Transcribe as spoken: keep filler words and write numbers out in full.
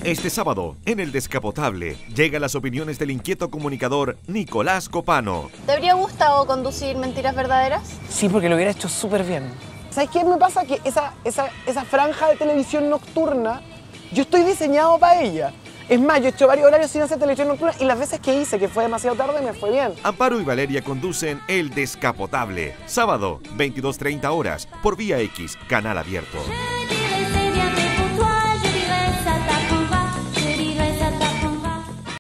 Este sábado, en El Descapotable, llegan las opiniones del inquieto comunicador Nicolás Copano. ¿Te habría gustado conducir Mentiras Verdaderas? Sí, porque lo hubiera hecho súper bien. ¿Sabes qué me pasa? Que esa, esa, esa franja de televisión nocturna, yo estoy diseñado para ella. Es más, yo he hecho varios horarios sin hacer televisión nocturna y las veces que hice, que fue demasiado tarde, me fue bien. Amparo y Valeria conducen El Descapotable. Sábado, veintidós treinta horas, por Vía X, canal abierto.